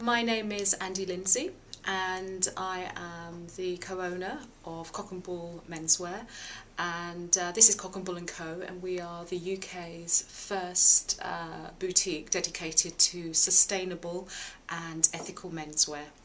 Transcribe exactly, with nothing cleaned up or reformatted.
My name is Andy Lindsay and I am the co-owner of Cock and Bull Menswear, and uh, this is Cock and Bull and Co, and we are the U K's first uh, boutique dedicated to sustainable and ethical menswear.